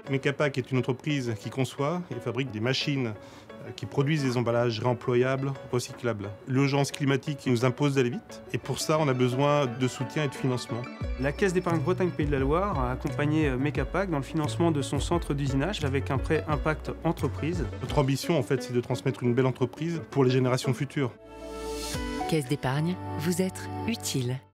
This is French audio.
Mecapac est une entreprise qui conçoit et fabrique des machines qui produisent des emballages réemployables, recyclables. L'urgence climatique nous impose d'aller vite et pour ça, on a besoin de soutien et de financement. La Caisse d'épargne Bretagne Pays de la Loire a accompagné Mecapac dans le financement de son centre d'usinage avec un prêt Impact Entreprise. Notre ambition, en fait, c'est de transmettre une belle entreprise pour les générations futures. Caisse d'épargne, vous être utile.